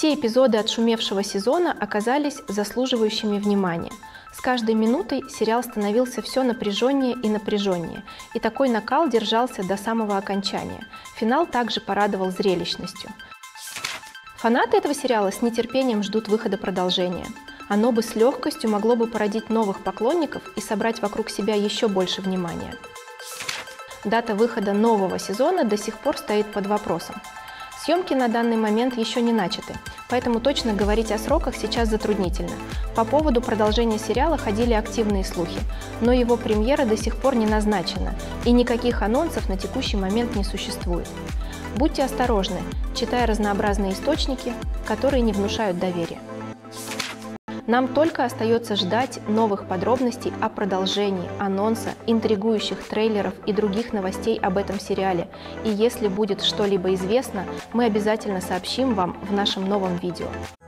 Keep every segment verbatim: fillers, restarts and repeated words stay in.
Все эпизоды отшумевшего сезона оказались заслуживающими внимания. С каждой минутой сериал становился все напряженнее и напряженнее, и такой накал держался до самого окончания. Финал также порадовал зрелищностью. Фанаты этого сериала с нетерпением ждут выхода продолжения. Оно бы с легкостью могло бы породить новых поклонников и собрать вокруг себя еще больше внимания. Дата выхода нового сезона до сих пор стоит под вопросом. Съемки на данный момент еще не начаты, поэтому точно говорить о сроках сейчас затруднительно. По поводу продолжения сериала ходили активные слухи, но его премьера до сих пор не назначена, и никаких анонсов на текущий момент не существует. Будьте осторожны, читая разнообразные источники, которые не внушают доверия. Нам только остается ждать новых подробностей о продолжении, анонса, интригующих трейлеров и других новостей об этом сериале. И если будет что-либо известно, мы обязательно сообщим вам в нашем новом видео.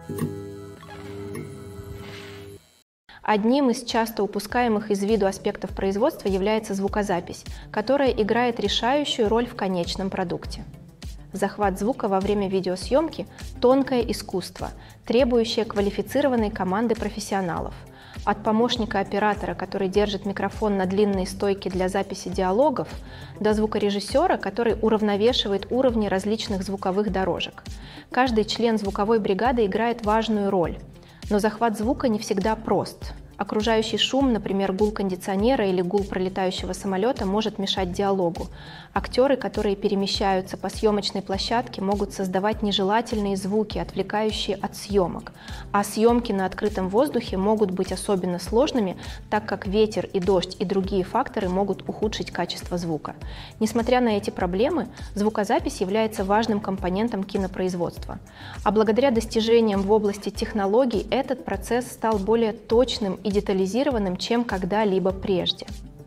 Одним из часто упускаемых из виду аспектов производства является звукозапись, которая играет решающую роль в конечном продукте. Захват звука во время видеосъемки – тонкое искусство, требующее квалифицированной команды профессионалов. От помощника оператора, который держит микрофон на длинной стойке для записи диалогов, до звукорежиссера, который уравновешивает уровни различных звуковых дорожек. Каждый член звуковой бригады играет важную роль, но захват звука не всегда прост. Окружающий шум, например, гул кондиционера или гул пролетающего самолета, может мешать диалогу. Актеры, которые перемещаются по съемочной площадке, могут создавать нежелательные звуки, отвлекающие от съемок. А съемки на открытом воздухе могут быть особенно сложными, так как ветер и дождь и другие факторы могут ухудшить качество звука. Несмотря на эти проблемы, звукозапись является важным компонентом кинопроизводства. А благодаря достижениям в области технологий этот процесс стал более точным и детализированным, чем когда-либо прежде.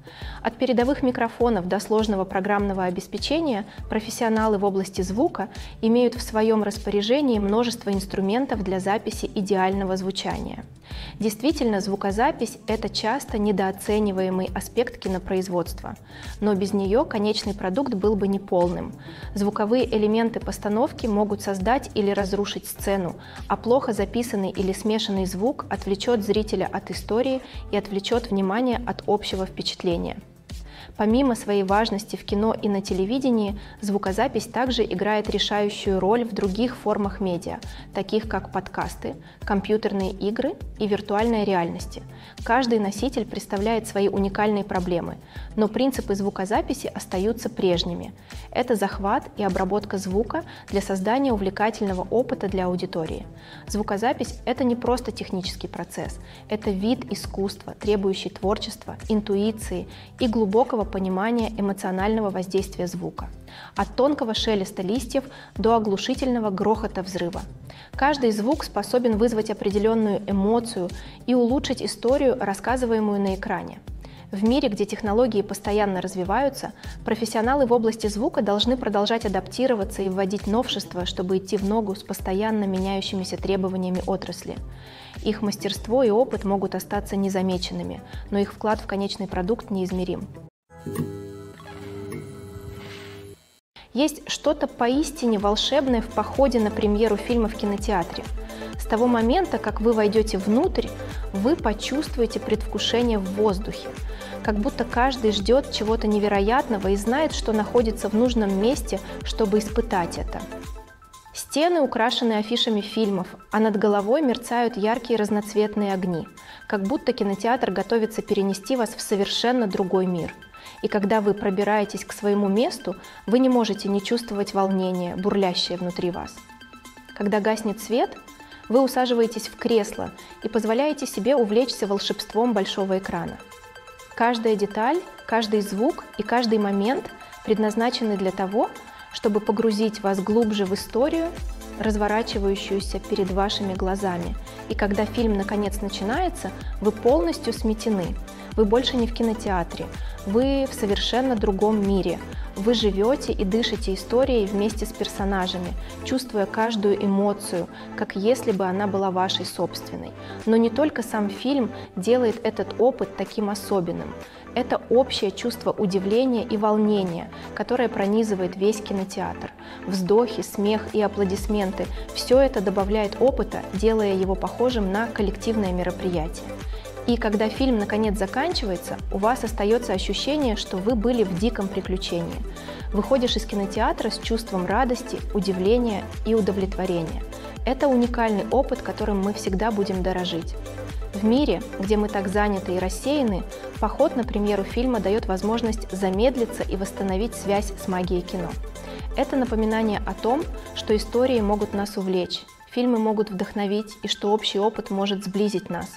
От передовых микрофонов до сложного программного обеспечения профессионалы в области звука имеют в своем распоряжении множество инструментов для записи идеального звучания. Действительно, звукозапись – это часто недооцениваемый аспект кинопроизводства, но без нее конечный продукт был бы неполным. Звуковые элементы постановки могут создать или разрушить сцену, а плохо записанный или смешанный звук отвлечет зрителя от истории и отвлечет внимание от общего впечатления. Помимо своей важности в кино и на телевидении, звукозапись также играет решающую роль в других формах медиа, таких как подкасты, компьютерные игры и виртуальная реальность. Каждый носитель представляет свои уникальные проблемы, но принципы звукозаписи остаются прежними. Это захват и обработка звука для создания увлекательного опыта для аудитории. Звукозапись – это не просто технический процесс, это вид искусства, требующий творчества, интуиции и глубокого понимания эмоционального воздействия звука. От тонкого шелеста листьев до оглушительного грохота взрыва. Каждый звук способен вызвать определенную эмоцию и улучшить историю, рассказываемую на экране. В мире, где технологии постоянно развиваются, профессионалы в области звука должны продолжать адаптироваться и вводить новшества, чтобы идти в ногу с постоянно меняющимися требованиями отрасли. Их мастерство и опыт могут остаться незамеченными, но их вклад в конечный продукт неизмерим. Есть что-то поистине волшебное в походе на премьеру фильма в кинотеатре. С того момента, как вы войдете внутрь, вы почувствуете предвкушение в воздухе, как будто каждый ждет чего-то невероятного и знает, что находится в нужном месте, чтобы испытать это. Стены украшены афишами фильмов, а над головой мерцают яркие разноцветные огни, как будто кинотеатр готовится перенести вас в совершенно другой мир. И когда вы пробираетесь к своему месту, вы не можете не чувствовать волнения, бурлящее внутри вас. Когда гаснет свет, вы усаживаетесь в кресло и позволяете себе увлечься волшебством большого экрана. Каждая деталь, каждый звук и каждый момент предназначены для того, чтобы погрузить вас глубже в историю, разворачивающуюся перед вашими глазами. И когда фильм наконец начинается, вы полностью сметены. Вы больше не в кинотеатре, вы в совершенно другом мире. Вы живете и дышите историей вместе с персонажами, чувствуя каждую эмоцию, как если бы она была вашей собственной. Но не только сам фильм делает этот опыт таким особенным. Это общее чувство удивления и волнения, которое пронизывает весь кинотеатр. Вздохи, смех и аплодисменты – все это добавляет опыта, делая его похожим на коллективное мероприятие. И когда фильм наконец заканчивается, у вас остается ощущение, что вы были в диком приключении. Выходишь из кинотеатра с чувством радости, удивления и удовлетворения. Это уникальный опыт, которым мы всегда будем дорожить. В мире, где мы так заняты и рассеяны, поход на премьеру фильма дает возможность замедлиться и восстановить связь с магией кино. Это напоминание о том, что истории могут нас увлечь, фильмы могут вдохновить и что общий опыт может сблизить нас.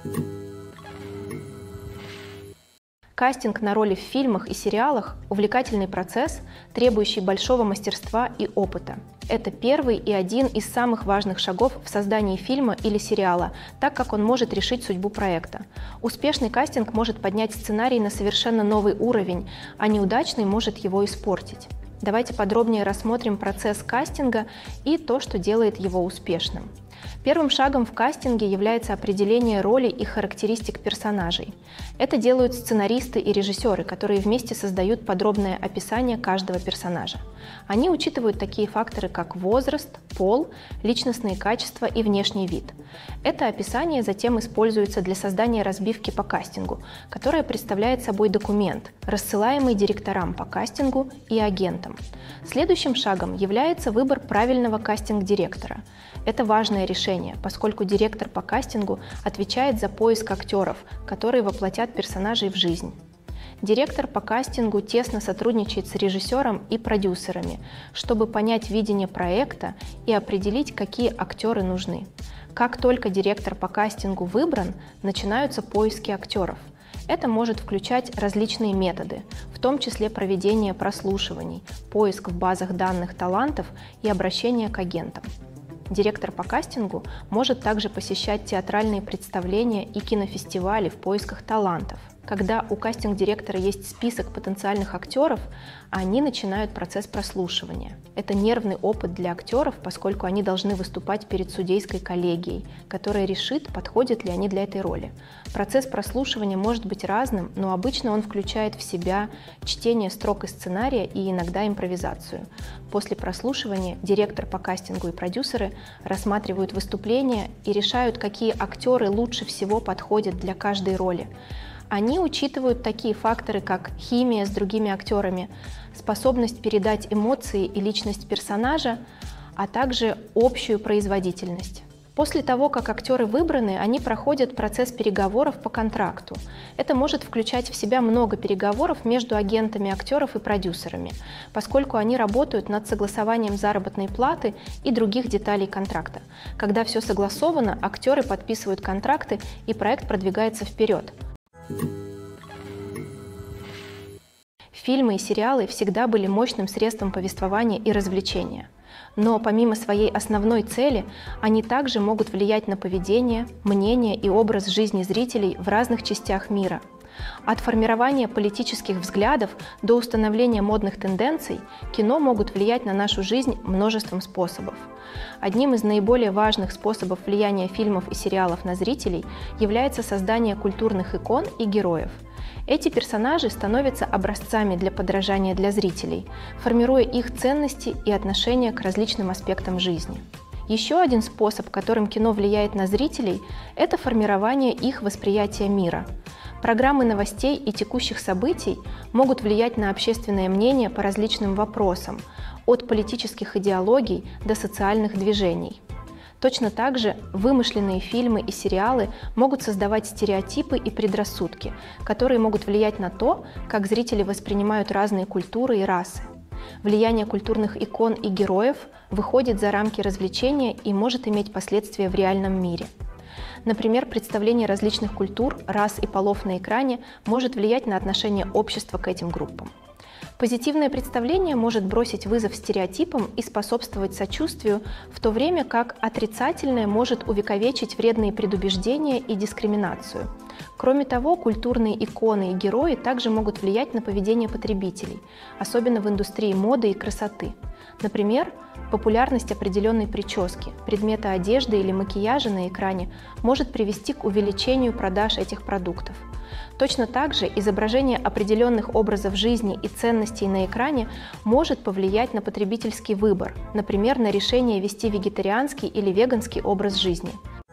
Кастинг на роли в фильмах и сериалах – увлекательный процесс, требующий большого мастерства и опыта. Это первый и один из самых важных шагов в создании фильма или сериала, так как он может решить судьбу проекта. Успешный кастинг может поднять сценарий на совершенно новый уровень, а неудачный может его испортить. Давайте подробнее рассмотрим процесс кастинга и то, что делает его успешным. Первым шагом в кастинге является определение роли и характеристик персонажей. Это делают сценаристы и режиссеры, которые вместе создают подробное описание каждого персонажа. Они учитывают такие факторы, как возраст, пол, личностные качества и внешний вид. Это описание затем используется для создания разбивки по кастингу, которая представляет собой документ, рассылаемый директорам по кастингу и агентам. Следующим шагом является выбор правильного кастинг-директора. Это важное решение, поскольку директор по кастингу отвечает за поиск актеров, которые воплотят персонажей в жизнь. Директор по кастингу тесно сотрудничает с режиссером и продюсерами, чтобы понять видение проекта и определить, какие актеры нужны. Как только директор по кастингу выбран, начинаются поиски актеров. Это может включать различные методы, в том числе проведение прослушиваний, поиск в базах данных талантов и обращение к агентам. Директор по кастингу может также посещать театральные представления и кинофестивали в поисках талантов. Когда у кастинг-директора есть список потенциальных актеров, они начинают процесс прослушивания. Это нервный опыт для актеров, поскольку они должны выступать перед судейской коллегией, которая решит, подходят ли они для этой роли. Процесс прослушивания может быть разным, но обычно он включает в себя чтение строк из сценария и иногда импровизацию. После прослушивания директор по кастингу и продюсеры рассматривают выступления и решают, какие актеры лучше всего подходят для каждой роли. Они учитывают такие факторы, как химия с другими актерами, способность передать эмоции и личность персонажа, а также общую производительность. После того, как актеры выбраны, они проходят процесс переговоров по контракту. Это может включать в себя много переговоров между агентами актеров и продюсерами, поскольку они работают над согласованием заработной платы и других деталей контракта. Когда все согласовано, актеры подписывают контракты, и проект продвигается вперед. Фильмы и сериалы всегда были мощным средством повествования и развлечения. Но помимо своей основной цели, они также могут влиять на поведение, мнение и образ жизни зрителей в разных частях мира. От формирования политических взглядов до установления модных тенденций кино могут влиять на нашу жизнь множеством способов. Одним из наиболее важных способов влияния фильмов и сериалов на зрителей является создание культурных икон и героев. Эти персонажи становятся образцами для подражания для зрителей, формируя их ценности и отношения к различным аспектам жизни. Еще один способ, которым кино влияет на зрителей, это формирование их восприятия мира. Программы новостей и текущих событий могут влиять на общественное мнение по различным вопросам, от политических идеологий до социальных движений. Точно так же вымышленные фильмы и сериалы могут создавать стереотипы и предрассудки, которые могут влиять на то, как зрители воспринимают разные культуры и расы. Влияние культурных икон и героев выходит за рамки развлечения и может иметь последствия в реальном мире. Например, представление различных культур, рас и полов на экране может влиять на отношение общества к этим группам. Позитивное представление может бросить вызов стереотипам и способствовать сочувствию, в то время как отрицательное может увековечить вредные предубеждения и дискриминацию. Кроме того, культурные иконы и герои также могут влиять на поведение потребителей, особенно в индустрии моды и красоты. Например, популярность определенной прически, предмета одежды или макияжа на экране может привести к увеличению продаж этих продуктов. Точно так же изображение определенных образов жизни и ценностей на экране может повлиять на потребительский выбор, например, на решение вести вегетарианский или веганский образ жизни.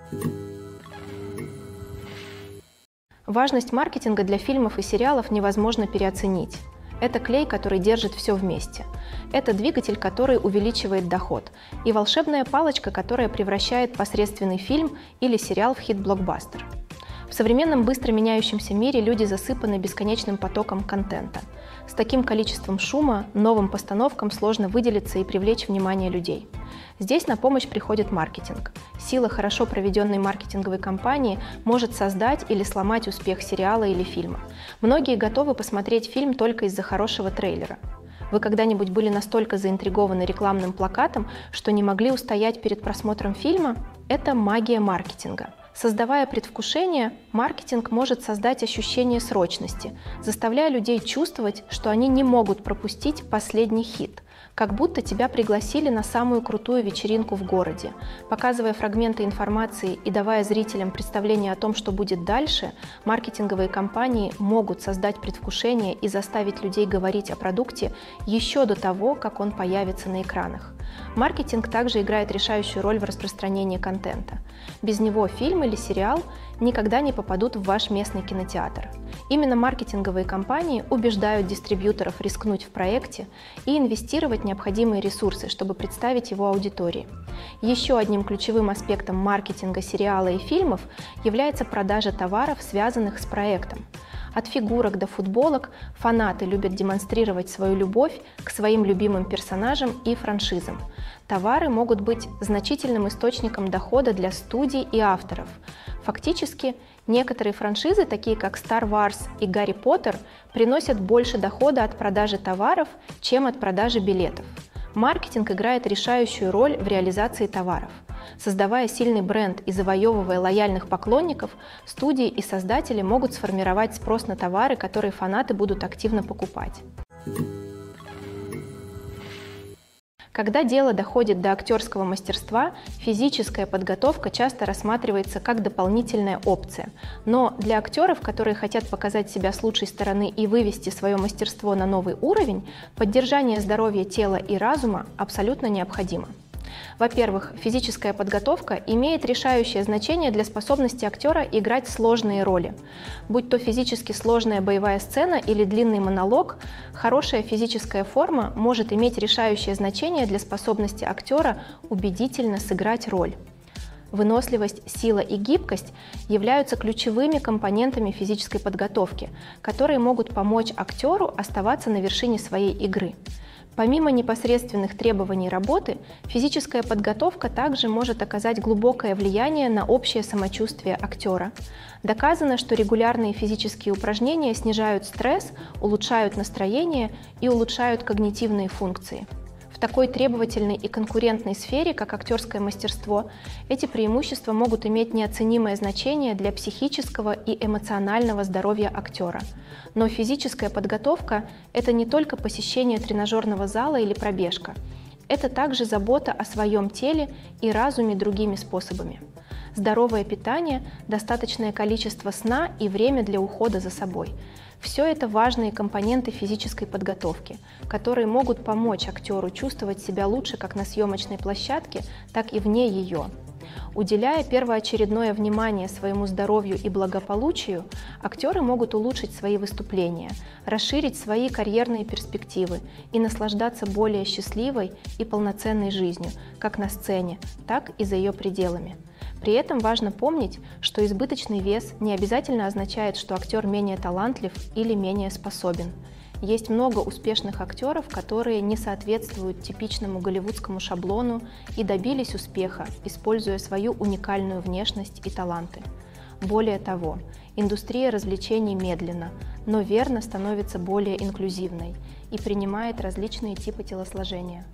Важность маркетинга для фильмов и сериалов невозможно переоценить. Это клей, который держит все вместе. Это двигатель, который увеличивает доход. И волшебная палочка, которая превращает посредственный фильм или сериал в хит-блокбастер. В современном быстро меняющемся мире люди засыпаны бесконечным потоком контента. С таким количеством шума новым постановкам сложно выделиться и привлечь внимание людей. Здесь на помощь приходит маркетинг. Сила хорошо проведенной маркетинговой кампании может создать или сломать успех сериала или фильма. Многие готовы посмотреть фильм только из-за хорошего трейлера. Вы когда-нибудь были настолько заинтригованы рекламным плакатом, что не могли устоять перед просмотром фильма? Это магия маркетинга. Создавая предвкушение, маркетинг может создать ощущение срочности, заставляя людей чувствовать, что они не могут пропустить последний хит, как будто тебя пригласили на самую крутую вечеринку в городе. Показывая фрагменты информации и давая зрителям представление о том, что будет дальше, маркетинговые компании могут создать предвкушение и заставить людей говорить о продукте еще до того, как он появится на экранах. Маркетинг также играет решающую роль в распространении контента. Без него фильм или сериал никогда не попадут в ваш местный кинотеатр. Именно маркетинговые компании убеждают дистрибьюторов рискнуть в проекте и инвестировать необходимые ресурсы, чтобы представить его аудитории. Еще одним ключевым аспектом маркетинга сериала и фильмов является продажа товаров, связанных с проектом. От фигурок до футболок фанаты любят демонстрировать свою любовь к своим любимым персонажам и франшизам. Товары могут быть значительным источником дохода для студий и авторов. Фактически, некоторые франшизы, такие как Star Wars и Гарри Поттер, приносят больше дохода от продажи товаров, чем от продажи билетов. Маркетинг играет решающую роль в реализации товаров. Создавая сильный бренд и завоевывая лояльных поклонников, студии и создатели могут сформировать спрос на товары, которые фанаты будут активно покупать. Когда дело доходит до актерского мастерства, физическая подготовка часто рассматривается как дополнительная опция. Но для актеров, которые хотят показать себя с лучшей стороны и вывести свое мастерство на новый уровень, поддержание здоровья тела и разума абсолютно необходимо. Во-первых, физическая подготовка имеет решающее значение для способности актера играть сложные роли. Будь то физически сложная боевая сцена или длинный монолог, хорошая физическая форма может иметь решающее значение для способности актера убедительно сыграть роль. Выносливость, сила и гибкость являются ключевыми компонентами физической подготовки, которые могут помочь актеру оставаться на вершине своей игры. Помимо непосредственных требований работы, физическая подготовка также может оказать глубокое влияние на общее самочувствие актера. Доказано, что регулярные физические упражнения снижают стресс, улучшают настроение и улучшают когнитивные функции. В такой требовательной и конкурентной сфере, как актерское мастерство, эти преимущества могут иметь неоценимое значение для психического и эмоционального здоровья актера. Но физическая подготовка – это не только посещение тренажерного зала или пробежка. Это также забота о своем теле и разуме другими способами. Здоровое питание, достаточное количество сна и время для ухода за собой – все это важные компоненты физической подготовки, которые могут помочь актеру чувствовать себя лучше как на съемочной площадке, так и вне ее. Уделяя первоочередное внимание своему здоровью и благополучию, актеры могут улучшить свои выступления, расширить свои карьерные перспективы и наслаждаться более счастливой и полноценной жизнью, как на сцене, так и за ее пределами. При этом важно помнить, что избыточный вес не обязательно означает, что актер менее талантлив или менее способен. Есть много успешных актеров, которые не соответствуют типичному голливудскому шаблону и добились успеха, используя свою уникальную внешность и таланты. Более того, индустрия развлечений медленно, но верно становится более инклюзивной и принимает различные типы телосложения.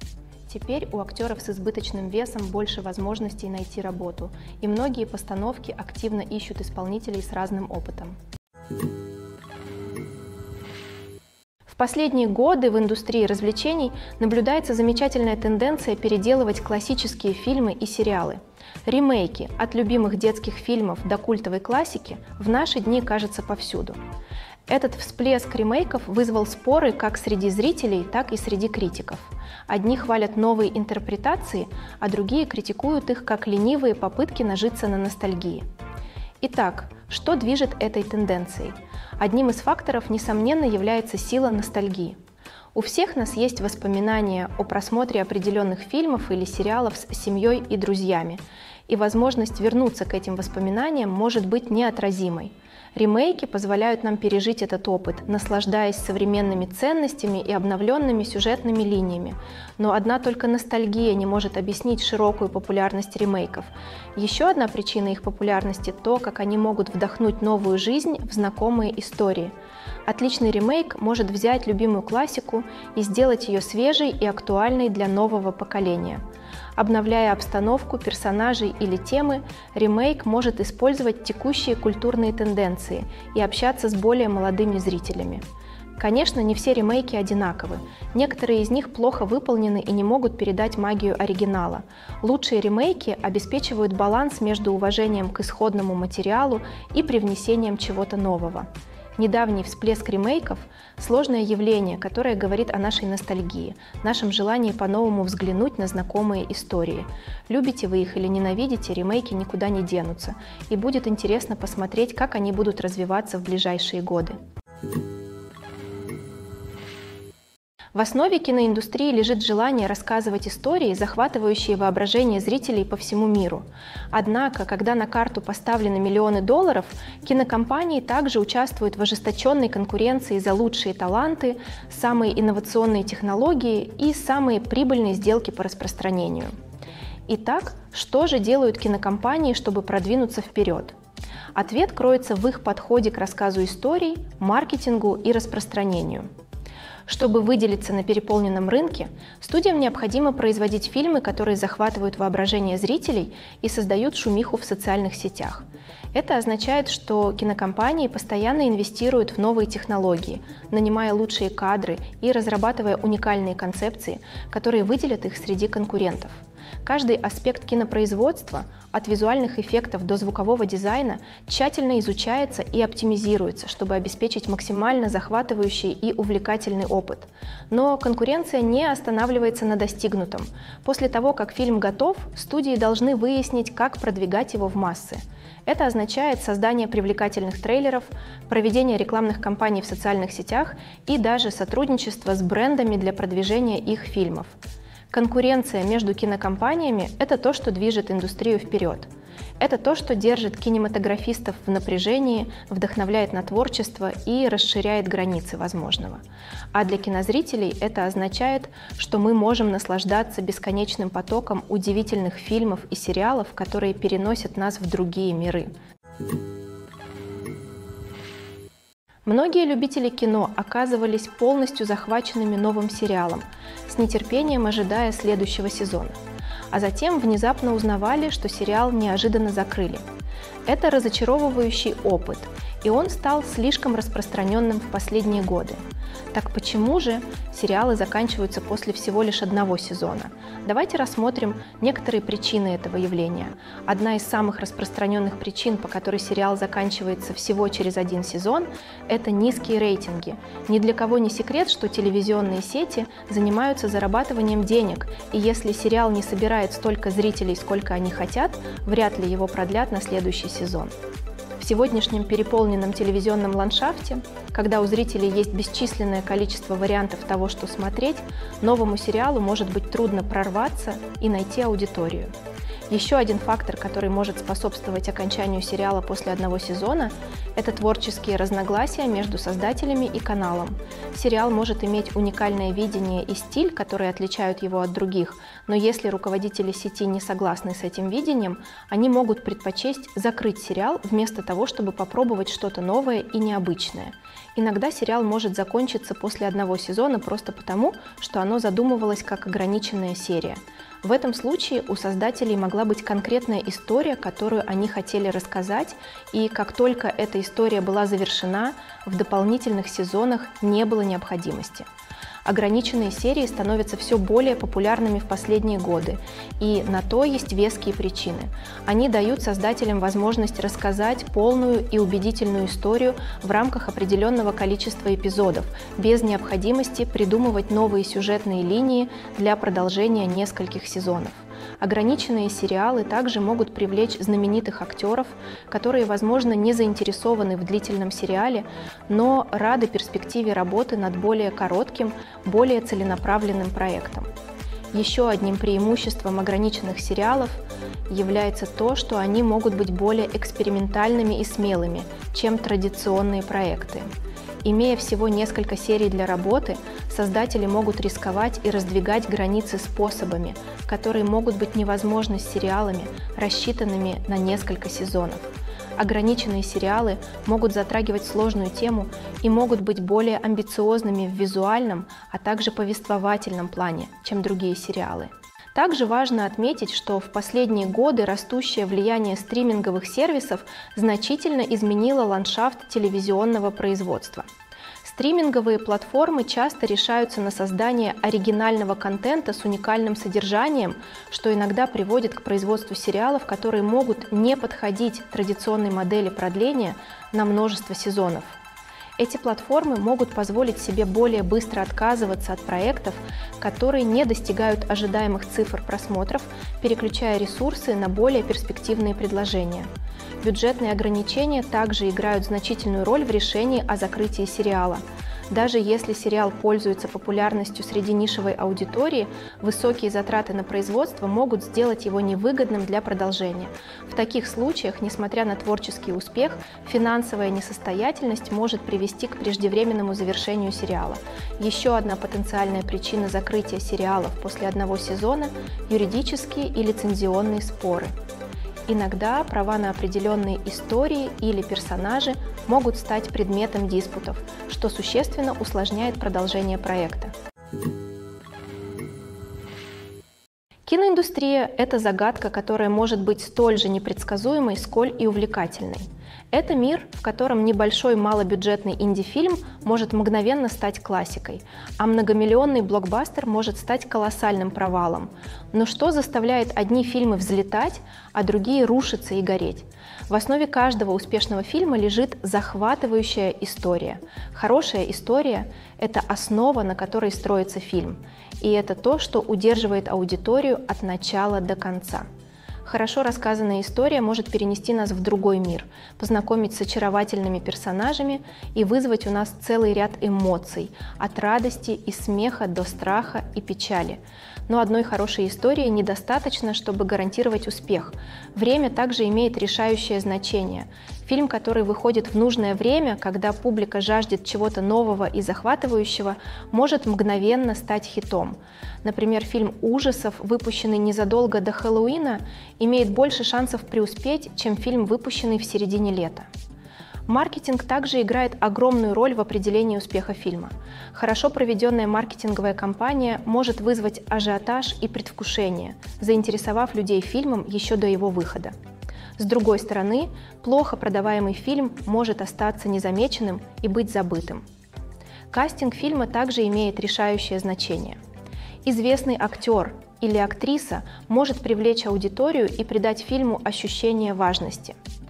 Теперь у актеров с избыточным весом больше возможностей найти работу, и многие постановки активно ищут исполнителей с разным опытом. В последние годы в индустрии развлечений наблюдается замечательная тенденция переделывать классические фильмы и сериалы. Ремейки от любимых детских фильмов до культовой классики в наши дни кажется повсюду. Этот всплеск ремейков вызвал споры как среди зрителей, так и среди критиков. Одни хвалят новые интерпретации, а другие критикуют их как ленивые попытки нажиться на ностальгии. Итак, что движет этой тенденцией? Одним из факторов, несомненно, является сила ностальгии. У всех нас есть воспоминания о просмотре определенных фильмов или сериалов с семьей и друзьями, и возможность вернуться к этим воспоминаниям может быть неотразимой. Ремейки позволяют нам пережить этот опыт, наслаждаясь современными ценностями и обновленными сюжетными линиями. Но одна только ностальгия не может объяснить широкую популярность ремейков. Еще одна причина их популярности – то, как они могут вдохнуть новую жизнь в знакомые истории. Отличный ремейк может взять любимую классику и сделать ее свежей и актуальной для нового поколения. Обновляя обстановку, персонажей или темы, ремейк может использовать текущие культурные тенденции и общаться с более молодыми зрителями. Конечно, не все ремейки одинаковы. Некоторые из них плохо выполнены и не могут передать магию оригинала. Лучшие ремейки обеспечивают баланс между уважением к исходному материалу и привнесением чего-то нового. Недавний всплеск ремейков – сложное явление, которое говорит о нашей ностальгии, нашем желании по-новому взглянуть на знакомые истории. Любите вы их или ненавидите, ремейки никуда не денутся, и будет интересно посмотреть, как они будут развиваться в ближайшие годы. В основе киноиндустрии лежит желание рассказывать истории, захватывающие воображение зрителей по всему миру. Однако, когда на карту поставлены миллионы долларов, кинокомпании также участвуют в ожесточенной конкуренции за лучшие таланты, самые инновационные технологии и самые прибыльные сделки по распространению. Итак, что же делают кинокомпании, чтобы продвинуться вперед? Ответ кроется в их подходе к рассказу историй, маркетингу и распространению. Чтобы выделиться на переполненном рынке, студиям необходимо производить фильмы, которые захватывают воображение зрителей и создают шумиху в социальных сетях. Это означает, что кинокомпании постоянно инвестируют в новые технологии, нанимая лучшие кадры и разрабатывая уникальные концепции, которые выделят их среди конкурентов. Каждый аспект кинопроизводства, от визуальных эффектов до звукового дизайна, тщательно изучается и оптимизируется, чтобы обеспечить максимально захватывающий и увлекательный опыт. Но конкуренция не останавливается на достигнутом. После того, как фильм готов, студии должны выяснить, как продвигать его в массы. Это означает создание привлекательных трейлеров, проведение рекламных кампаний в социальных сетях и даже сотрудничество с брендами для продвижения их фильмов. Конкуренция между кинокомпаниями – это то, что движет индустрию вперед. Это то, что держит кинематографистов в напряжении, вдохновляет на творчество и расширяет границы возможного. А для кинозрителей это означает, что мы можем наслаждаться бесконечным потоком удивительных фильмов и сериалов, которые переносят нас в другие миры. Многие любители кино оказывались полностью захваченными новым сериалом, с нетерпением ожидая следующего сезона. А затем внезапно узнавали, что сериал неожиданно закрыли. Это разочаровывающий опыт, и он стал слишком распространенным в последние годы. Так почему же сериалы заканчиваются после всего лишь одного сезона? Давайте рассмотрим некоторые причины этого явления. Одна из самых распространенных причин, по которой сериал заканчивается всего через один сезон, это низкие рейтинги. Ни для кого не секрет, что телевизионные сети занимаются зарабатыванием денег, и если сериал не собирает столько зрителей, сколько они хотят, вряд ли его продлят на следующий сезон. В сегодняшнем переполненном телевизионном ландшафте, когда у зрителей есть бесчисленное количество вариантов того, что смотреть, новому сериалу может быть трудно прорваться и найти аудиторию. Еще один фактор, который может способствовать окончанию сериала после одного сезона, это творческие разногласия между создателями и каналом. Сериал может иметь уникальное видение и стиль, которые отличают его от других, но если руководители сети не согласны с этим видением, они могут предпочесть закрыть сериал вместо того, чтобы попробовать что-то новое и необычное. Иногда сериал может закончиться после одного сезона просто потому, что оно задумывалось как ограниченная серия. В этом случае у создателей могла быть конкретная история, которую они хотели рассказать, и как только эта история была завершена, в дополнительных сезонах не было необходимости. Ограниченные серии становятся все более популярными в последние годы, и на то есть веские причины. Они дают создателям возможность рассказать полную и убедительную историю в рамках определенного количества эпизодов, без необходимости придумывать новые сюжетные линии для продолжения нескольких сезонов. Ограниченные сериалы также могут привлечь знаменитых актеров, которые, возможно, не заинтересованы в длительном сериале, но рады перспективе работы над более коротким, более целенаправленным проектом. Еще одним преимуществом ограниченных сериалов является то, что они могут быть более экспериментальными и смелыми, чем традиционные проекты. Имея всего несколько серий для работы, создатели могут рисковать и раздвигать границы способами, которые могут быть невозможны с сериалами, рассчитанными на несколько сезонов. Ограниченные сериалы могут затрагивать сложную тему и могут быть более амбициозными в визуальном, а также повествовательном плане, чем другие сериалы. Также важно отметить, что в последние годы растущее влияние стриминговых сервисов значительно изменило ландшафт телевизионного производства. Стриминговые платформы часто решаются на создание оригинального контента с уникальным содержанием, что иногда приводит к производству сериалов, которые могут не подходить традиционной модели продления на множество сезонов. Эти платформы могут позволить себе более быстро отказываться от проектов, которые не достигают ожидаемых цифр просмотров, переключая ресурсы на более перспективные предложения. Бюджетные ограничения также играют значительную роль в решении о закрытии сериала. Даже если сериал пользуется популярностью среди нишевой аудитории, высокие затраты на производство могут сделать его невыгодным для продолжения. В таких случаях, несмотря на творческий успех, финансовая несостоятельность может привести к преждевременному завершению сериала. Еще одна потенциальная причина закрытия сериалов после одного сезона – юридические и лицензионные споры. Иногда права на определенные истории или персонажи могут стать предметом диспутов, что существенно усложняет продолжение проекта. Киноиндустрия – это загадка, которая может быть столь же непредсказуемой, сколь и увлекательной. Это мир, в котором небольшой малобюджетный инди-фильм может мгновенно стать классикой, а многомиллионный блокбастер может стать колоссальным провалом. Но что заставляет одни фильмы взлетать, а другие рушиться и гореть? В основе каждого успешного фильма лежит захватывающая история. Хорошая история – это основа, на которой строится фильм. И это то, что удерживает аудиторию от начала до конца. Хорошо рассказанная история может перенести нас в другой мир, познакомить с очаровательными персонажами и вызвать у нас целый ряд эмоций, от радости и смеха до страха и печали. Но одной хорошей истории недостаточно, чтобы гарантировать успех. Время также имеет решающее значение. Фильм, который выходит в нужное время, когда публика жаждет чего-то нового и захватывающего, может мгновенно стать хитом. Например, фильм ужасов, выпущенный незадолго до Хэллоуина, имеет больше шансов преуспеть, чем фильм, выпущенный в середине лета. Маркетинг также играет огромную роль в определении успеха фильма. Хорошо проведенная маркетинговая кампания может вызвать ажиотаж и предвкушение, заинтересовав людей фильмом еще до его выхода. С другой стороны, плохо продаваемый фильм может остаться незамеченным и быть забытым. Кастинг фильма также имеет решающее значение. Известный актер или актриса может привлечь аудиторию и придать фильму ощущение важности.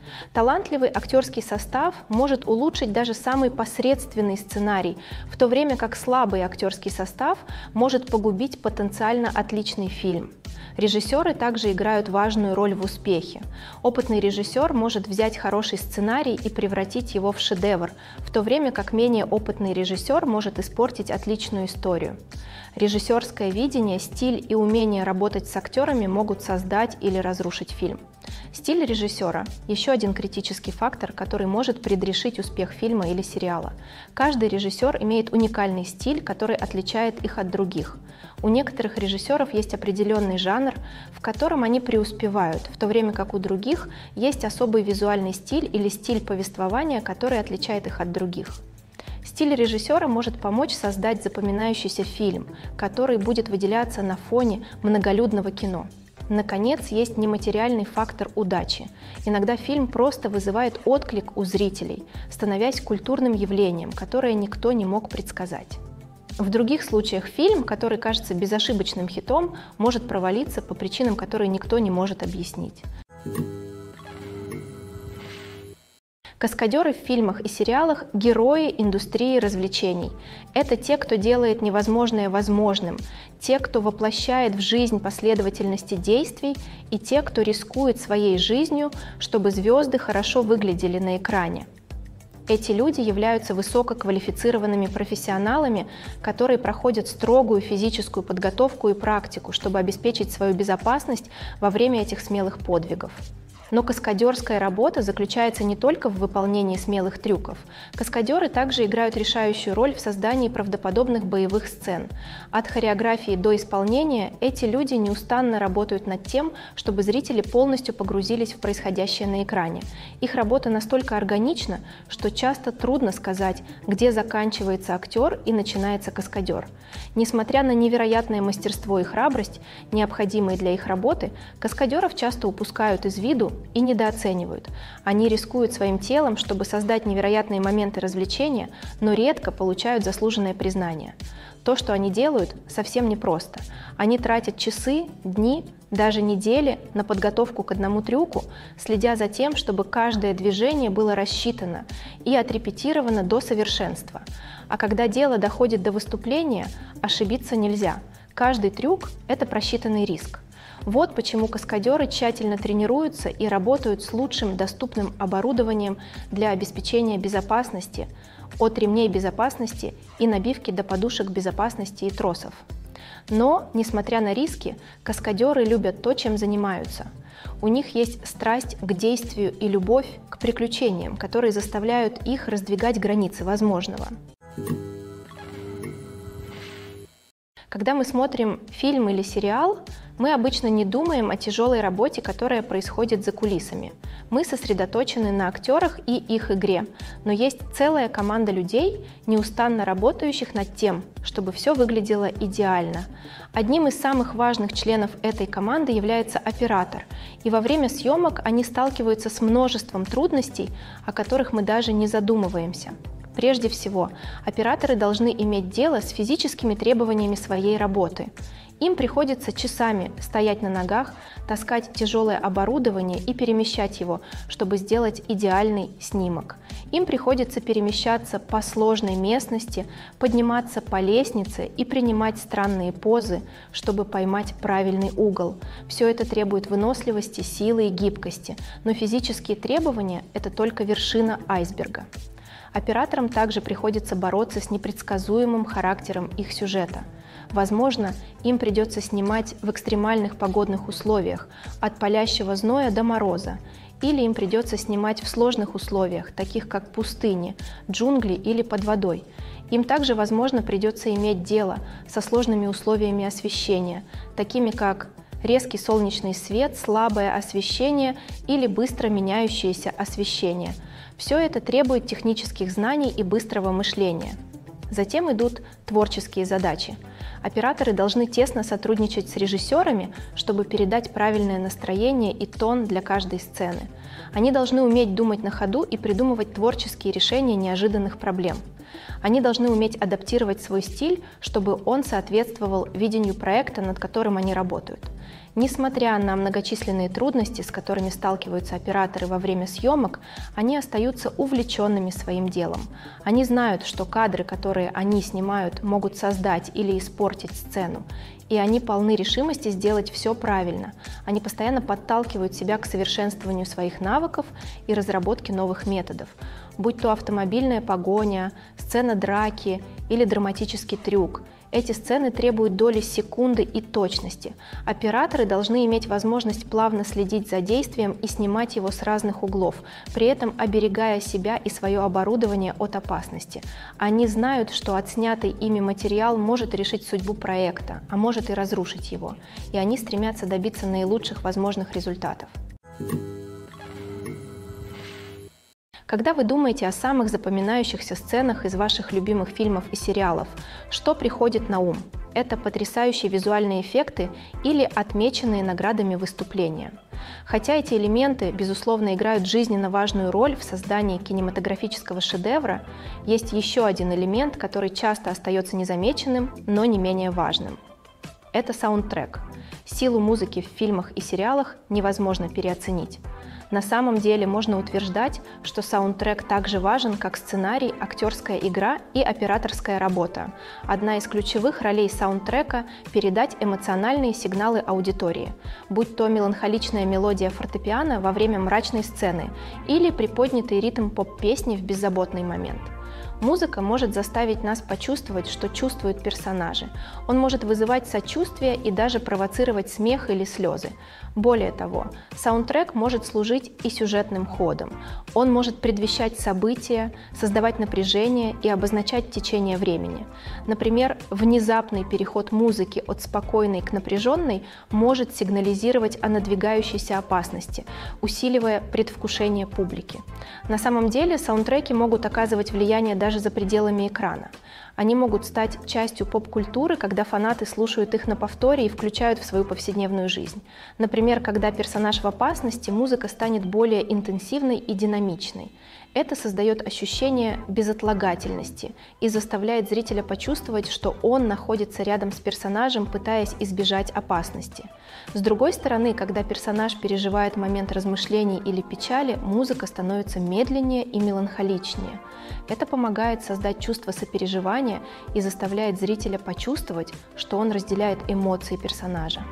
Талантливый актерский состав может улучшить даже самый посредственный сценарий, в то время как слабый актерский состав может погубить потенциально отличный фильм. Режиссеры также играют важную роль в успехе. Опытный режиссер может взять хороший сценарий и превратить его в шедевр, в то время как менее опытный режиссер может испортить отличную историю. Режиссерское видение, стиль и умение работать с актерами могут создать или разрушить фильм. Стиль режиссера – еще один критический фактор, который может предрешить успех фильма или сериала. Каждый режиссер имеет уникальный стиль, который отличает их от других. У некоторых режиссеров есть определенный жанр, в котором они преуспевают, в то время как у других есть особый визуальный стиль или стиль повествования, который отличает их от других. Стиль режиссера может помочь создать запоминающийся фильм, который будет выделяться на фоне многолюдного кино. Наконец, есть нематериальный фактор удачи. Иногда фильм просто вызывает отклик у зрителей, становясь культурным явлением, которое никто не мог предсказать. В других случаях фильм, который кажется безошибочным хитом, может провалиться по причинам, которые никто не может объяснить. Каскадеры в фильмах и сериалах – герои индустрии развлечений. Это те, кто делает невозможное возможным, те, кто воплощает в жизнь последовательности действий, и те, кто рискует своей жизнью, чтобы звезды хорошо выглядели на экране. Эти люди являются высококвалифицированными профессионалами, которые проходят строгую физическую подготовку и практику, чтобы обеспечить свою безопасность во время этих смелых подвигов. Но каскадерская работа заключается не только в выполнении смелых трюков. Каскадеры также играют решающую роль в создании правдоподобных боевых сцен. От хореографии до исполнения эти люди неустанно работают над тем, чтобы зрители полностью погрузились в происходящее на экране. Их работа настолько органична, что часто трудно сказать, где заканчивается актер и начинается каскадер. Несмотря на невероятное мастерство и храбрость, необходимые для их работы, каскадеров часто упускают из виду и недооценивают. Они рискуют своим телом, чтобы создать невероятные моменты развлечения, но редко получают заслуженное признание. То, что они делают, совсем непросто. Они тратят часы, дни, даже недели на подготовку к одному трюку, следя за тем, чтобы каждое движение было рассчитано и отрепетировано до совершенства. А когда дело доходит до выступления, ошибиться нельзя. Каждый трюк – это просчитанный риск. Вот почему каскадеры тщательно тренируются и работают с лучшим доступным оборудованием для обеспечения безопасности, от ремней безопасности и набивки до подушек безопасности и тросов. Но, несмотря на риски, каскадеры любят то, чем занимаются. У них есть страсть к действию и любовь к приключениям, которые заставляют их раздвигать границы возможного. Когда мы смотрим фильм или сериал, мы обычно не думаем о тяжелой работе, которая происходит за кулисами. Мы сосредоточены на актерах и их игре, но есть целая команда людей, неустанно работающих над тем, чтобы все выглядело идеально. Одним из самых важных членов этой команды является оператор, и во время съемок они сталкиваются с множеством трудностей, о которых мы даже не задумываемся. Прежде всего, операторы должны иметь дело с физическими требованиями своей работы. Им приходится часами стоять на ногах, таскать тяжелое оборудование и перемещать его, чтобы сделать идеальный снимок. Им приходится перемещаться по сложной местности, подниматься по лестнице и принимать странные позы, чтобы поймать правильный угол. Все это требует выносливости, силы и гибкости, но физические требования – это только вершина айсберга. Операторам также приходится бороться с непредсказуемым характером их сюжета. Возможно, им придется снимать в экстремальных погодных условиях, от палящего зноя до мороза, или им придется снимать в сложных условиях, таких как пустыни, джунгли или под водой. Им также, возможно, придется иметь дело со сложными условиями освещения, такими как резкий солнечный свет, слабое освещение или быстро меняющееся освещение. Все это требует технических знаний и быстрого мышления. Затем идут творческие задачи. Операторы должны тесно сотрудничать с режиссерами, чтобы передать правильное настроение и тон для каждой сцены. Они должны уметь думать на ходу и придумывать творческие решения неожиданных проблем. Они должны уметь адаптировать свой стиль, чтобы он соответствовал видению проекта, над которым они работают. Несмотря на многочисленные трудности, с которыми сталкиваются операторы во время съемок, они остаются увлеченными своим делом. Они знают, что кадры, которые они снимают, могут создать или испортить сцену, и они полны решимости сделать все правильно. Они постоянно подталкивают себя к совершенствованию своих навыков и разработке новых методов, будь то автомобильная погоня, сцена драки или драматический трюк. Эти сцены требуют доли секунды и точности. Операторы должны иметь возможность плавно следить за действием и снимать его с разных углов, при этом оберегая себя и свое оборудование от опасности. Они знают, что отснятый ими материал может решить судьбу проекта, а может и разрушить его, и они стремятся добиться наилучших возможных результатов. Когда вы думаете о самых запоминающихся сценах из ваших любимых фильмов и сериалов, что приходит на ум? Это потрясающие визуальные эффекты или отмеченные наградами выступления. Хотя эти элементы, безусловно, играют жизненно важную роль в создании кинематографического шедевра, есть еще один элемент, который часто остается незамеченным, но не менее важным. Это саундтрек. Силу музыки в фильмах и сериалах невозможно переоценить. На самом деле можно утверждать, что саундтрек также важен, как сценарий, актерская игра и операторская работа. Одна из ключевых ролей саундтрека – передать эмоциональные сигналы аудитории, будь то меланхоличная мелодия фортепиано во время мрачной сцены или приподнятый ритм поп-песни в беззаботный момент. Музыка может заставить нас почувствовать, что чувствуют персонажи. Он может вызывать сочувствие и даже провоцировать смех или слезы. Более того, саундтрек может служить и сюжетным ходом. Он может предвещать события, создавать напряжение и обозначать течение времени. Например, внезапный переход музыки от спокойной к напряженной может сигнализировать о надвигающейся опасности, усиливая предвкушение публики. На самом деле саундтреки могут оказывать влияние даже за пределами экрана. Они могут стать частью поп-культуры, когда фанаты слушают их на повторе и включают в свою повседневную жизнь. Например, когда персонаж в опасности, музыка станет более интенсивной и динамичной. Это создает ощущение безотлагательности и заставляет зрителя почувствовать, что он находится рядом с персонажем, пытаясь избежать опасности. С другой стороны, когда персонаж переживает момент размышлений или печали, музыка становится медленнее и меланхоличнее. Это помогает создать чувство сопереживания и заставляет зрителя почувствовать, что он разделяет эмоции персонажа.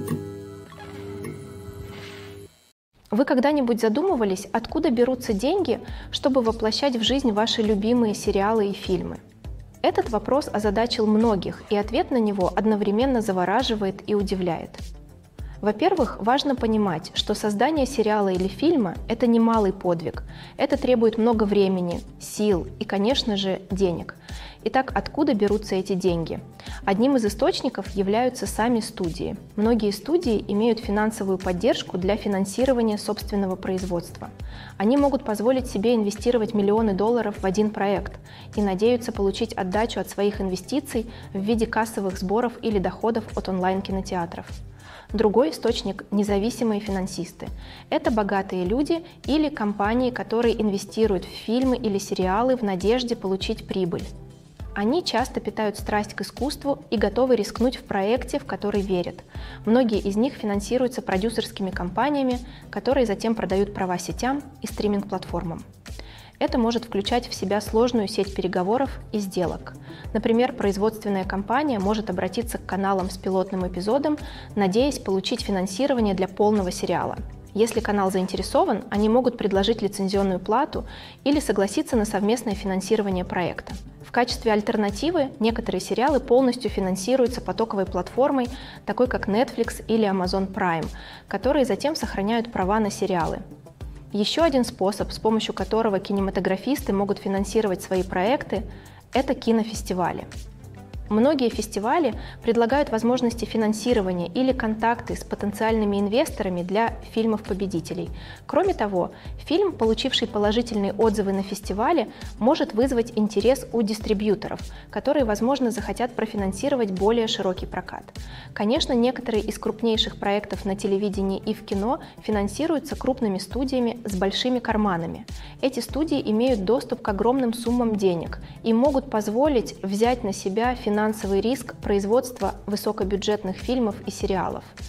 Вы когда-нибудь задумывались, откуда берутся деньги, чтобы воплощать в жизнь ваши любимые сериалы и фильмы? Этот вопрос озадачил многих, и ответ на него одновременно завораживает и удивляет. Во-первых, важно понимать, что создание сериала или фильма – это немалый подвиг. Это требует много времени, сил и, конечно же, денег. Итак, откуда берутся эти деньги? Одним из источников являются сами студии. Многие студии имеют финансовую поддержку для финансирования собственного производства. Они могут позволить себе инвестировать миллионы долларов в один проект и надеются получить отдачу от своих инвестиций в виде кассовых сборов или доходов от онлайн-кинотеатров. Другой источник – независимые финансисты. Это богатые люди или компании, которые инвестируют в фильмы или сериалы в надежде получить прибыль. Они часто питают страсть к искусству и готовы рискнуть в проекте, в который верят. Многие из них финансируются продюсерскими компаниями, которые затем продают права сетям и стриминг-платформам. Это может включать в себя сложную сеть переговоров и сделок. Например, производственная компания может обратиться к каналам с пилотным эпизодом, надеясь получить финансирование для полного сериала. Если канал заинтересован, они могут предложить лицензионную плату или согласиться на совместное финансирование проекта. В качестве альтернативы некоторые сериалы полностью финансируются потоковой платформой, такой как Netflix или Amazon Prime, которые затем сохраняют права на сериалы. Еще один способ, с помощью которого кинематографисты могут финансировать свои проекты, это кинофестивали. Многие фестивали предлагают возможности финансирования или контакты с потенциальными инвесторами для фильмов-победителей. Кроме того, фильм, получивший положительные отзывы на фестивале, может вызвать интерес у дистрибьюторов, которые, возможно, захотят профинансировать более широкий прокат. Конечно, некоторые из крупнейших проектов на телевидении и в кино финансируются крупными студиями с большими карманами. Эти студии имеют доступ к огромным суммам денег и могут позволить взять на себя финансовый финансовый риск производства высокобюджетных фильмов и сериалов.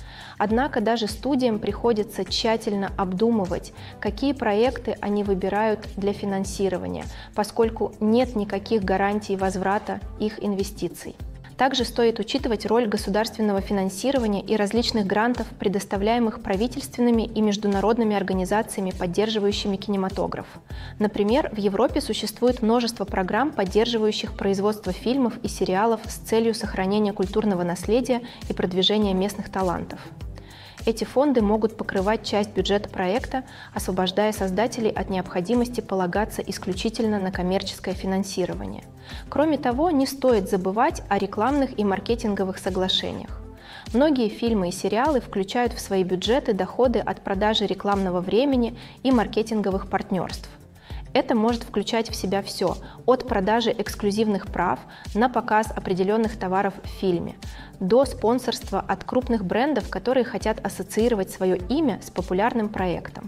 Однако даже студиям приходится тщательно обдумывать, какие проекты они выбирают для финансирования, поскольку нет никаких гарантий возврата их инвестиций. Также стоит учитывать роль государственного финансирования и различных грантов, предоставляемых правительственными и международными организациями, поддерживающими кинематограф. Например, в Европе существует множество программ, поддерживающих производство фильмов и сериалов с целью сохранения культурного наследия и продвижения местных талантов. Эти фонды могут покрывать часть бюджета проекта, освобождая создателей от необходимости полагаться исключительно на коммерческое финансирование. Кроме того, не стоит забывать о рекламных и маркетинговых соглашениях. Многие фильмы и сериалы включают в свои бюджеты доходы от продажи рекламного времени и маркетинговых партнерств. Это может включать в себя все, от продажи эксклюзивных прав на показ определенных товаров в фильме, до спонсорства от крупных брендов, которые хотят ассоциировать свое имя с популярным проектом.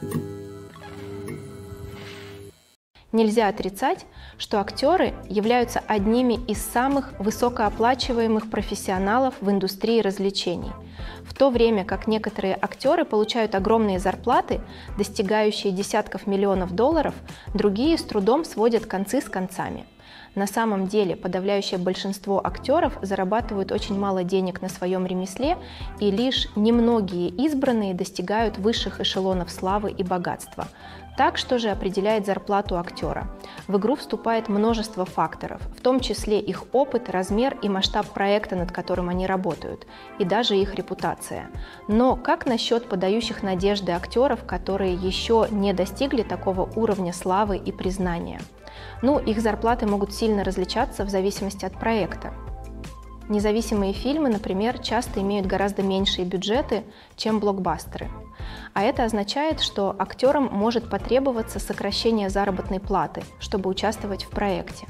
Нельзя отрицать, что актеры являются одними из самых высокооплачиваемых профессионалов в индустрии развлечений, в то время как некоторые актеры получают огромные зарплаты, достигающие десятков миллионов долларов, другие с трудом сводят концы с концами. На самом деле подавляющее большинство актеров зарабатывают очень мало денег на своем ремесле, и лишь немногие избранные достигают высших эшелонов славы и богатства. Так, что же определяет зарплату актера? В игру вступает множество факторов, в том числе их опыт, размер и масштаб проекта, над которым они работают, и даже их репутация. Но как насчет подающих надежды актеров, которые еще не достигли такого уровня славы и признания? Ну, их зарплаты могут сильно различаться в зависимости от проекта. Независимые фильмы, например, часто имеют гораздо меньшие бюджеты, чем блокбастеры. А это означает, что актерам может потребоваться сокращение заработной платы, чтобы участвовать в проекте.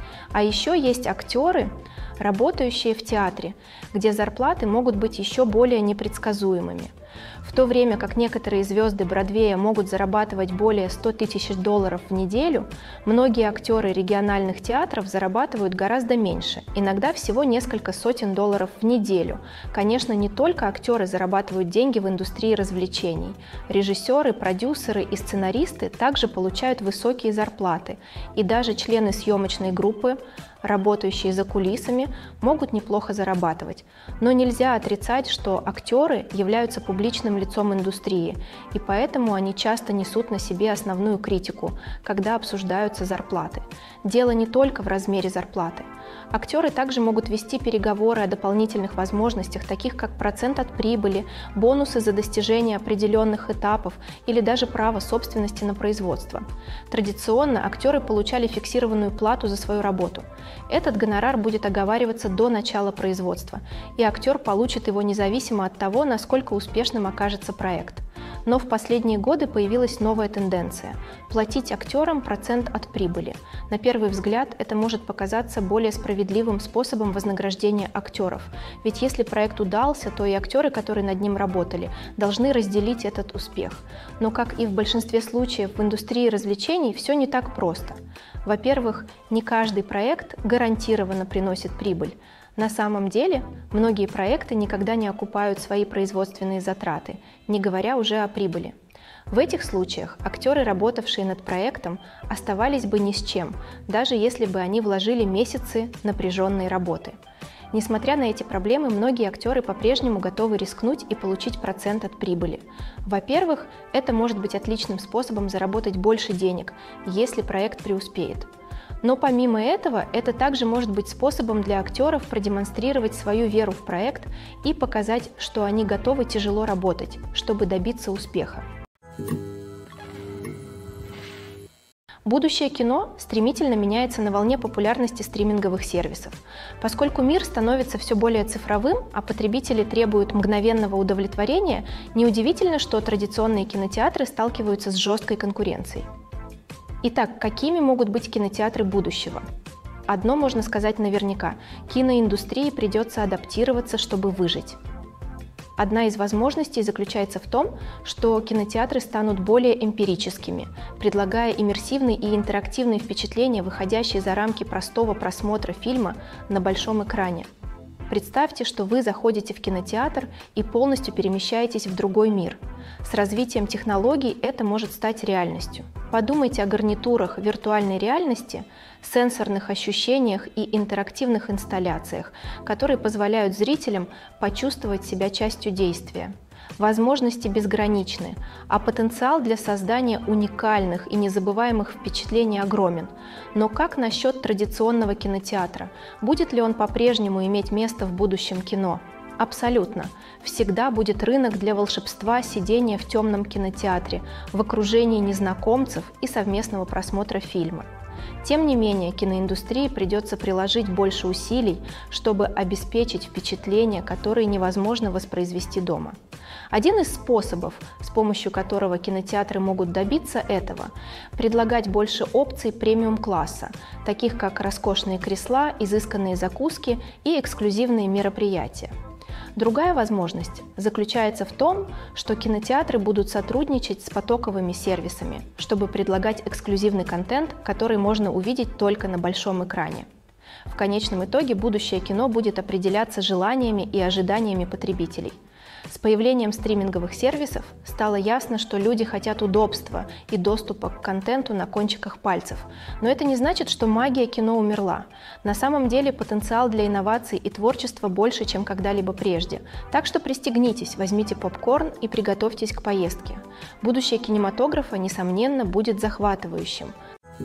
А еще есть актеры, работающие в театре, где зарплаты могут быть еще более непредсказуемыми. В то время как некоторые звезды Бродвея могут зарабатывать более ста тысяч долларов в неделю, многие актеры региональных театров зарабатывают гораздо меньше, иногда всего несколько сотен долларов в неделю. Конечно, не только актеры зарабатывают деньги в индустрии развлечений. Режиссеры, продюсеры и сценаристы также получают высокие зарплаты, и даже члены съемочной группы, работающие за кулисами, могут неплохо зарабатывать. Но нельзя отрицать, что актеры являются публичным лицом индустрии, и поэтому они часто несут на себе основную критику, когда обсуждаются зарплаты. Дело не только в размере зарплаты. Актеры также могут вести переговоры о дополнительных возможностях, таких как процент от прибыли, бонусы за достижение определенных этапов или даже право собственности на производство. Традиционно актеры получали фиксированную плату за свою работу. Этот гонорар будет оговариваться до начала производства, и актер получит его независимо от того, насколько успешным окажется проект. Но в последние годы появилась новая тенденция – платить актерам процент от прибыли. На первый взгляд это может показаться более справедливым способом вознаграждения актеров, ведь если проект удался, то и актеры, которые над ним работали, должны разделить этот успех. Но, как и в большинстве случаев в индустрии развлечений, все не так просто. Во-первых, не каждый проект гарантированно приносит прибыль. На самом деле, многие проекты никогда не окупают свои производственные затраты, не говоря уже о прибыли. В этих случаях актеры, работавшие над проектом, оставались бы ни с чем, даже если бы они вложили месяцы напряженной работы. Несмотря на эти проблемы, многие актеры по-прежнему готовы рискнуть и получить процент от прибыли. Во-первых, это может быть отличным способом заработать больше денег, если проект преуспеет. Но помимо этого, это также может быть способом для актеров продемонстрировать свою веру в проект и показать, что они готовы тяжело работать, чтобы добиться успеха. Будущее кино стремительно меняется на волне популярности стриминговых сервисов. Поскольку мир становится все более цифровым, а потребители требуют мгновенного удовлетворения, неудивительно, что традиционные кинотеатры сталкиваются с жесткой конкуренцией. Итак, какими могут быть кинотеатры будущего? Одно можно сказать наверняка – киноиндустрии придется адаптироваться, чтобы выжить. Одна из возможностей заключается в том, что кинотеатры станут более эмпирическими, предлагая иммерсивные и интерактивные впечатления, выходящие за рамки простого просмотра фильма на большом экране. Представьте, что вы заходите в кинотеатр и полностью перемещаетесь в другой мир. С развитием технологий это может стать реальностью. Подумайте о гарнитурах виртуальной реальности, сенсорных ощущениях и интерактивных инсталляциях, которые позволяют зрителям почувствовать себя частью действия. Возможности безграничны, а потенциал для создания уникальных и незабываемых впечатлений огромен. Но как насчет традиционного кинотеатра? Будет ли он по-прежнему иметь место в будущем кино? Абсолютно. Всегда будет рынок для волшебства сидения в темном кинотеатре, в окружении незнакомцев и совместного просмотра фильма. Тем не менее, киноиндустрии придется приложить больше усилий, чтобы обеспечить впечатления, которые невозможно воспроизвести дома. Один из способов, с помощью которого кинотеатры могут добиться этого, предлагать больше опций премиум-класса, таких как роскошные кресла, изысканные закуски и эксклюзивные мероприятия. Другая возможность заключается в том, что кинотеатры будут сотрудничать с потоковыми сервисами, чтобы предлагать эксклюзивный контент, который можно увидеть только на большом экране. В конечном итоге будущее кино будет определяться желаниями и ожиданиями потребителей. С появлением стриминговых сервисов стало ясно, что люди хотят удобства и доступа к контенту на кончиках пальцев. Но это не значит, что магия кино умерла. На самом деле потенциал для инноваций и творчества больше, чем когда-либо прежде. Так что пристегнитесь, возьмите попкорн и приготовьтесь к поездке. Будущее кинематографа, несомненно, будет захватывающим.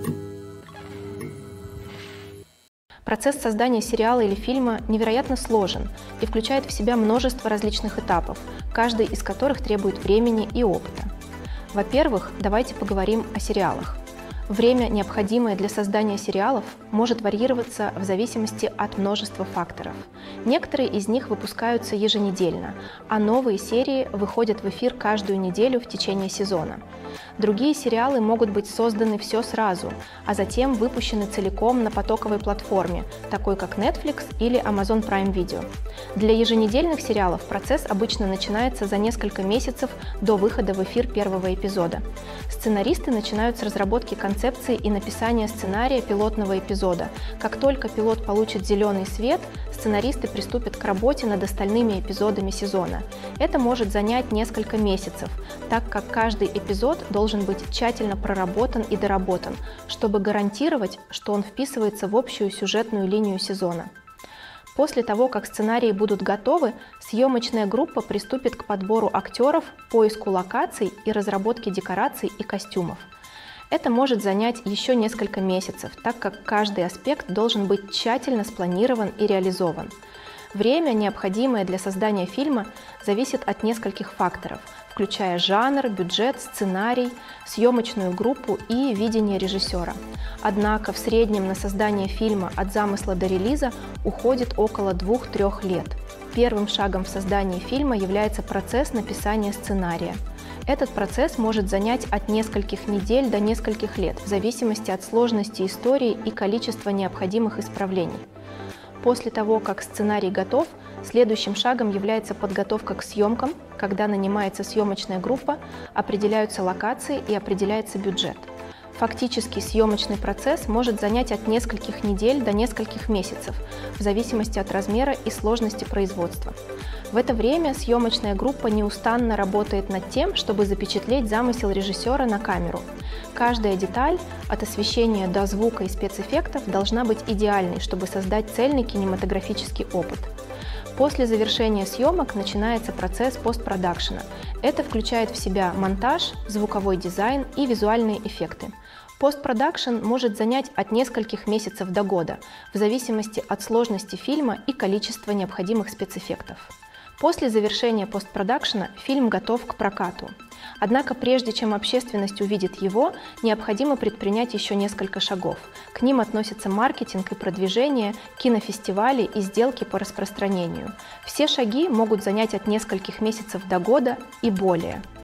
Процесс создания сериала или фильма невероятно сложен и включает в себя множество различных этапов, каждый из которых требует времени и опыта. Во-первых, давайте поговорим о сериалах. Время, необходимое для создания сериалов, может варьироваться в зависимости от множества факторов. Некоторые из них выпускаются еженедельно, а новые серии выходят в эфир каждую неделю в течение сезона. Другие сериалы могут быть созданы все сразу, а затем выпущены целиком на потоковой платформе, такой как Netflix или Amazon Prime Video. Для еженедельных сериалов процесс обычно начинается за несколько месяцев до выхода в эфир первого эпизода. Сценаристы начинают с разработки концепции и написания сценария пилотного эпизода. Как только пилот получит зеленый свет, сценаристы приступят к работе над остальными эпизодами сезона. Это может занять несколько месяцев, так как каждый эпизод должен быть тщательно проработан и доработан, чтобы гарантировать, что он вписывается в общую сюжетную линию сезона. После того, как сценарии будут готовы, съемочная группа приступит к подбору актеров, поиску локаций и разработке декораций и костюмов. Это может занять еще несколько месяцев, так как каждый аспект должен быть тщательно спланирован и реализован. Время, необходимое для создания фильма, зависит от нескольких факторов, включая жанр, бюджет, сценарий, съемочную группу и видение режиссера. Однако в среднем на создание фильма от замысла до релиза уходит около двух-трёх лет. Первым шагом в создании фильма является процесс написания сценария. Этот процесс может занять от нескольких недель до нескольких лет, в зависимости от сложности истории и количества необходимых исправлений. После того, как сценарий готов, следующим шагом является подготовка к съемкам, когда нанимается съемочная группа, определяются локации и определяется бюджет. Фактически съемочный процесс может занять от нескольких недель до нескольких месяцев, в зависимости от размера и сложности производства. В это время съемочная группа неустанно работает над тем, чтобы запечатлеть замысел режиссера на камеру. Каждая деталь, от освещения до звука и спецэффектов, должна быть идеальной, чтобы создать цельный кинематографический опыт. После завершения съемок начинается процесс постпродакшена. Это включает в себя монтаж, звуковой дизайн и визуальные эффекты. Постпродакшн может занять от нескольких месяцев до года, в зависимости от сложности фильма и количества необходимых спецэффектов. После завершения постпродакшена фильм готов к прокату. Однако прежде чем общественность увидит его, необходимо предпринять еще несколько шагов. К ним относятся маркетинг и продвижение, кинофестивали и сделки по распространению. Все шаги могут занять от нескольких месяцев до года и более.